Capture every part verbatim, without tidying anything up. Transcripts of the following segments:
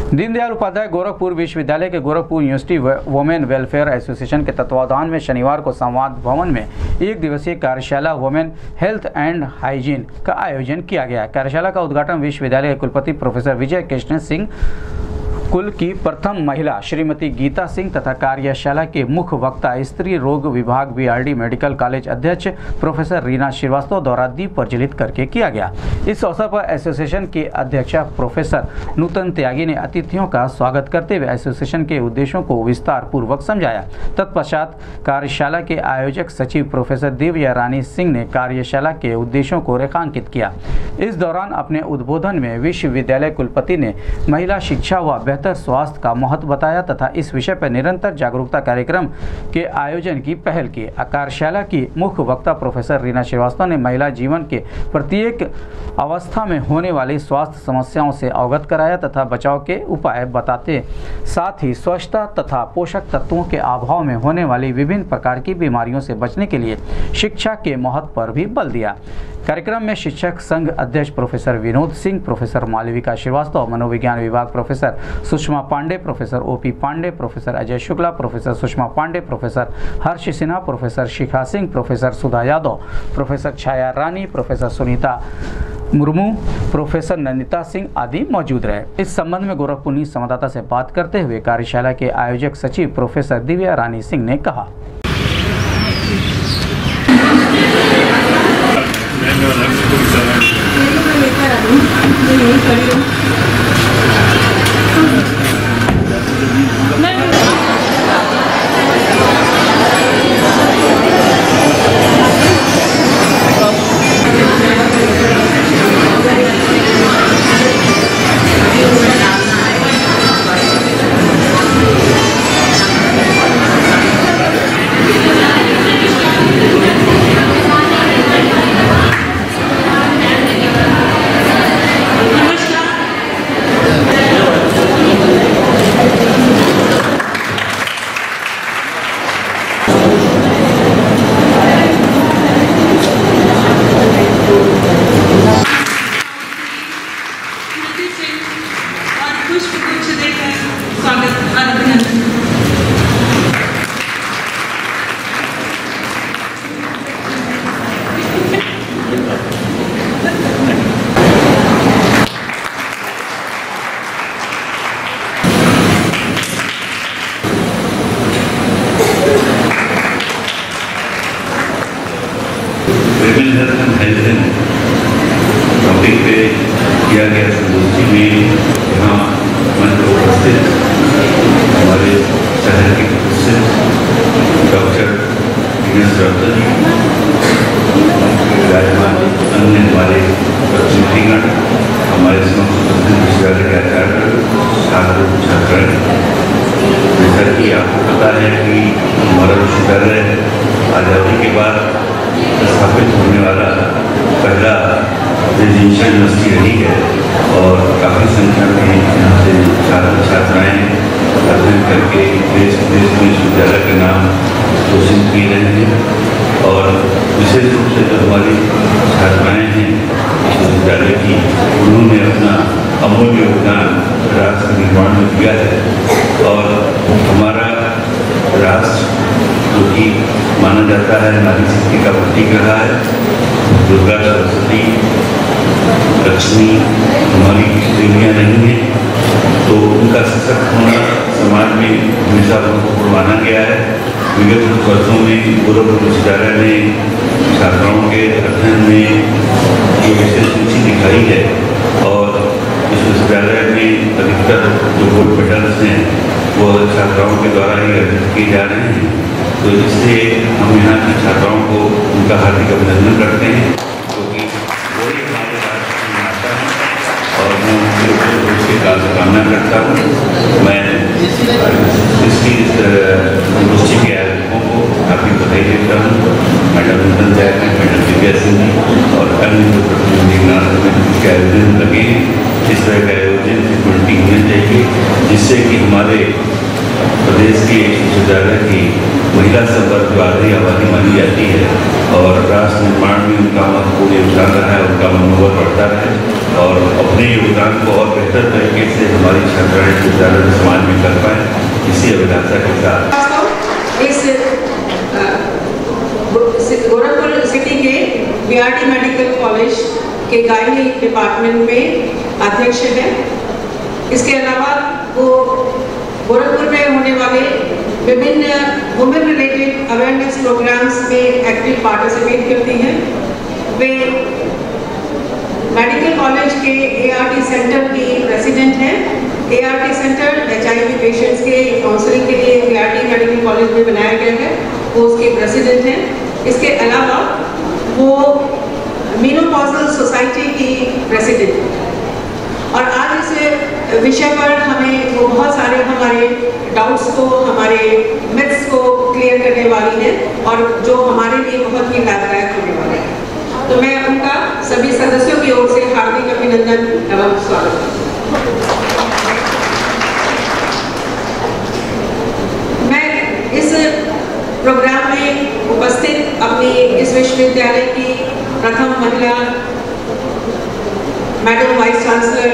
दीनदयाल उपाध्याय गोरखपुर विश्वविद्यालय के Gorakhpur university women welfare association के तत्वावधान में शनिवार को संवाद भवन में एक दिवसीय कार्यशाला वुमेन हेल्थ एंड हाइजीन का आयोजन किया गया। कार्यशाला का उद्घाटन विश्वविद्यालय के कुलपति प्रोफेसर विजय कृष्ण सिंह, कुल की प्रथम महिला श्रीमती गीता सिंह तथा कार्यशाला के मुख्य वक्ता स्त्री रोग विभाग बीआरडी मेडिकल कॉलेज अध्यक्ष प्रोफेसर रीना श्रीवास्तव द्वारा दीप प्रज्वलित करके किया गया। इस अवसर पर एसोसिएशन के अध्यक्ष प्रोफेसर नूतन त्यागी ने अतिथियों का स्वागत करते हुए एसोसिएशन के उद्देश्यों को विस्तार पूर्वक समझाया। तत्पश्चात कार्यशाला के आयोजक सचिव प्रोफेसर दिव्या रानी सिंह ने कार्यशाला के उद्देश्यों को रेखांकित किया। इस दौरान अपने उद्बोधन में विश्वविद्यालय कुलपति ने महिला शिक्षा व बेहतर स्वास्थ्य का महत्व बताया तथा इस विषय पर निरंतर जागरूकता कार्यक्रम के आयोजन की पहल की। कार्यशाला की मुख्य वक्ता प्रोफेसर रीना श्रीवास्तव ने महिला जीवन के प्रत्येक अवस्था में होने वाली स्वास्थ्य समस्याओं से अवगत कराया तथा बचाव के उपाय बताते, साथ ही स्वच्छता तथा पोषक तत्वों के अभाव में होने वाली विभिन्न प्रकार की बीमारियों से बचने के लिए शिक्षा के महत्व पर भी बल दिया। कार्यक्रम में शिक्षक संघ अध्यक्ष प्रोफेसर विनोद सिंह, प्रोफेसर मालविका श्रीवास्तव, मनोविज्ञान विभाग professor Sushma Pandey, professor OP Pandey, professor Ajay Shukla, professor Sushma Pandey, professor Harsh Sinha, professor Shikha Singh, professor Sudha Yadav, professor Chhaya Rani, professor Sunita Murmu, professor Nandita Singh आदि मौजूद रहे। इस संबंध में गोरखपुर संवाददाता से बात करते हुए कार्यशाला के आयोजक सचिव प्रोफेसर दिव्या रानी सिंह ने कहा, टॉपिक पे किया गया संगोष्ठी में यहाँ मंच पर उपस्थित हमारे शहर के प्रसिद्ध डॉक्टर दिनेश डॉक्टर जी, विराजमान अन्य हमारे प्रतिनिधिगण, हमारे समस्त विश्वविद्यालय के आचार्य, छात्र छात्राएं। जैसा कि आपको पता है कि हमारा विश्वविद्यालय आज़ादी के बाद स्थापित होने वाला पहला रेजिडेंशियल यूनिवर्सिटी रही है और काफ़ी संख्या में यहाँ से छात्र छात्राएँ अध्ययन करके देश विदेश में विश्वविद्यालय का नाम रोशन किए रहे हैं। और विशेष रूप से जो हमारी छात्राएँ हैं विश्वविद्यालय की, उन्होंने अपना अमूल्य योगदान राष्ट्र निर्माण में दिया है। और हमारा राष्ट्र जो कि माना जाता है नारी शक्ति का प्रतीक रहा है, दुर्गा, सरस्वती, लक्ष्मी हमारी देवियाँ नहीं हैं, तो उनका सशक्त होना समाज में हमेशा महत्वपूर्ण माना गया है। विगत कुछ वर्षों में गोरखपुर विश्वविद्यालय ने छात्राओं के अध्ययन में जो विशेष रुचि दिखाई है और इस विश्वविद्यालय में अधिकतर जो गोल्ड मेडल्स हैं वो छात्राओं के द्वारा ही अर्जित किए जा रहे हैं। तो इससे हम यहाँ की छात्राओं को उनका हार्दिक अभिनंदन करते हैं, क्योंकि वो ही हमारे राष्ट्र की माता है और मैं उनके उसके कामना करता हूँ। मैं इसकी संगोष्ठी के आयोजकों को काफ़ी बधाई देता हूँ, मैडम नूतन त्यागी, मैडम दिव्या सिंह जी और अन्य जो प्रतिनिधिगण के आयोजन लगे हैं। इस तरह का आयोजन फ्रिक्वेंटी होना चाहिए, जिससे कि हमारे प्रदेश के विश्वविद्यालय की महिला संवर्ग जो आधी आबादी मानी जाती है और राष्ट्र निर्माण में उनका महत्वपूर्ण योगदान रहा है, उनका मनोबल बढ़ता है और अपने योगदान को और बेहतर तरीके से हमारी छात्राएं विद्यालय में समाज में कर पाएँ, इसी अभिलाषा के साथ इस गोरखपुर सिटी के बीआरटी मेडिकल कॉलेज के गायनी डिपार्टमेंट में अध्यक्ष है। इसके अलावा वो गोरखपुर में होने वाले विभिन्न वुमेन रिलेटेड अवेयरनेस प्रोग्राम्स में एक्टिव पार्टिसिपेट करती हैं। वे मेडिकल कॉलेज के एआरटी सेंटर की प्रेसिडेंट हैं। एआरटी सेंटर एचआईवी पेशेंट्स के काउंसलिंग के लिए बीआरटी मेडिकल कॉलेज में बनाया गया है, वो उसके प्रेसिडेंट हैं। इसके अलावा वो मेनोपॉजल सोसाइटी की प्रेसिडेंट हैं। और आज इस विषय पर हमें वो बहुत सारे हमारे डाउट्स को, हमारे मिथ्स को क्लियर करने वाली है और जो हमारे लिए बहुत ही लाभदायक होने वाला है। तो मैं उनका सभी सदस्यों की ओर से हार्दिक अभिनंदन एवं स्वागत करती हूँ। मैं इस प्रोग्राम में उपस्थित अपनी इस विश्वविद्यालय की प्रथम महिला madam vice chancellor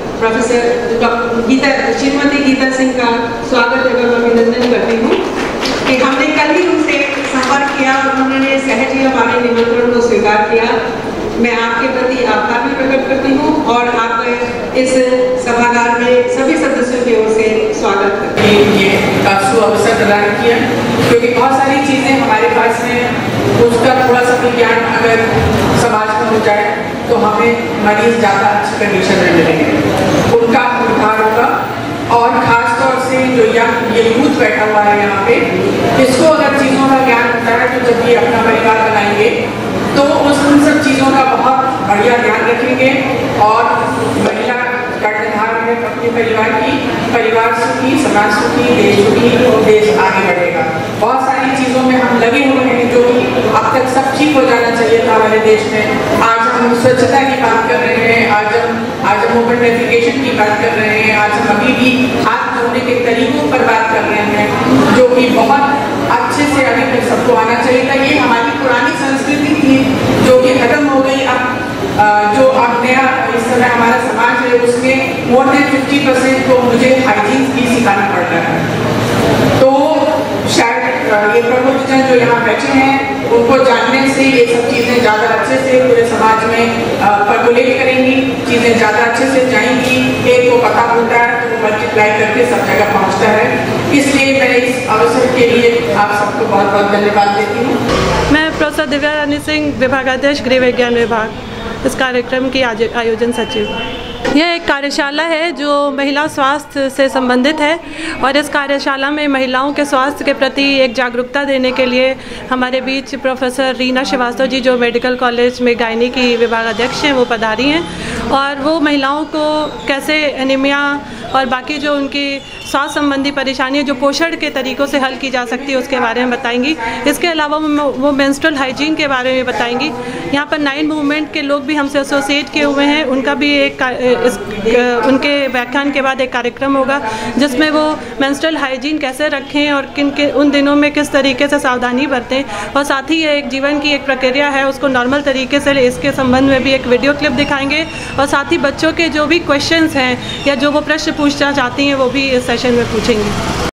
professor Geeta Shrimati Geeta Singh का स्वागत एवं अभिनंदन करती हूँ कि हमने कल ही उनसे संपर्क किया और उन्होंने सहज ही हमारे निमंत्रण को स्वीकार किया। मैं आपके प्रति आभार भी प्रकट करती हूँ और आप इस सभागार में सभी सदस्यों की ओर से स्वागत करती हूँ। ये सु अवसर प्रदान किया क्योंकि बहुत सारी चीज़ें हमारे पास हैं, उसका थोड़ा सा भी ज्ञान अगर समाज में हो जाए तो हमें मरीज ज़्यादा अच्छी कंडीशन में मिलेंगे, उनका उद्धार होगा। और ख़ास तौर से जो यंग ये यूथ बैठा हुआ है यहाँ पे, इसको अगर चीज़ों का ज्ञान होता है तो जब ये अपना परिवार बनाएंगे तो उस उन सब चीज़ों का बहुत बढ़िया ध्यान रखेंगे और महिला कर्णधार है अपने परिवार की, परिवार सुखी, समाज सुखी, देश सुखी और देश आगे बढ़ेगा। बहुत सारी चीज़ों में हम लगे हुए हैं जो कि अब तक सब ठीक हो जाना चाहिए था हमारे देश में। आज हम स्वच्छता की बात कर रहे हैं, आज हम आज हम ओपन डेफिकेशन की बात कर रहे हैं, आज हम अभी भी हाथ धोने के तरीकों पर बात कर रहे हैं जो कि बहुत अच्छे से अभी तक सबको आना चाहिए था। ये हमारी पुरानी संस्कृति थी जो कि खत्म हो गई। अब जो अब नया इस समय हमारा समाज है उसमें मोर देन फिफ्टी परसेंट को मुझे हाइजीन भी सिखाना पड़ रहा है। तो शायद ये प्रमुख जन जो यहाँ बैठे हैं उनको जानने से ये सब चीज़ें ज़्यादा अच्छे से पूरे समाज में पर्कुलेट करेंगी, चीज़ें ज़्यादा अच्छे से जाएंगी। एक को पता होता है तो वो मल्टीप्लाई करके सब जगह पहुँचता है। इसलिए मैं इस अवसर के लिए आप सबको बहुत बहुत धन्यवाद देती हूँ। मैं प्रोफेसर दिव्या रानी सिंह, विभागाध्यक्ष गृह विज्ञान विभाग, इस कार्यक्रम की आयोजन सचिव। यह एक कार्यशाला है जो महिला स्वास्थ्य से संबंधित है और इस कार्यशाला में महिलाओं के स्वास्थ्य के प्रति एक जागरूकता देने के लिए हमारे बीच प्रोफेसर रीना श्रीवास्तव जी जो मेडिकल कॉलेज में गायनी की विभाग अध्यक्ष हैं वो पधारी हैं और वो महिलाओं को कैसे एनीमिया और बाकी जो उनकी स्वास्थ्य संबंधी परेशानियाँ जो पोषण के तरीक़ों से हल की जा सकती है उसके बारे में बताएंगी। इसके अलावा वो मेंस्ट्रुअल हाइजीन के बारे में बताएंगी। यहाँ पर नाइन मूवमेंट के लोग भी हमसे एसोसिएट किए हुए हैं, उनका भी एक इस उनके व्याख्यान के बाद एक कार्यक्रम होगा जिसमें वो मेंस्ट्रुअल हाइजीन कैसे रखें और किन के उन दिनों में किस तरीके से सावधानी बरतें और साथ ही ये एक जीवन की एक प्रक्रिया है उसको नॉर्मल तरीके से इसके संबंध में भी एक वीडियो क्लिप दिखाएंगे और साथ ही बच्चों के जो भी क्वेश्चंस हैं या जो वो प्रश्न पूछना चाहती हैं वो भी इस सेशन में पूछेंगे।